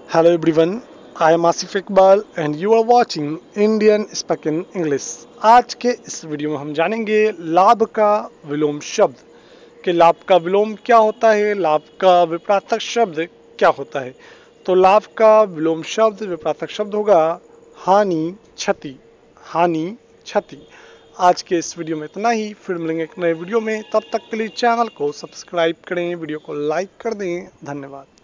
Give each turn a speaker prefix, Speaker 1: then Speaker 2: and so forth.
Speaker 1: Hello everyone, I am Asif Iqbal and you are watching Indian spoken English. आज के इस video में हम जानेंगे लाभ का विलोम शब्द कि लाभ का विलोम क्या होता है, लाभ का विपरीतार्थक शब्द क्या होता है। तो लाभ का विलोम शब्द विपरीतार्थक शब्द होगा हानि क्षति। हानि क्षति। आज के इस वीडियो में इतना ही, फिर मिलेंगे एक नए वीडियो में। तब तक के लिए चैनल को सब्सक्राइब करें, वीडियो को लाइक कर दें। धन्यवाद।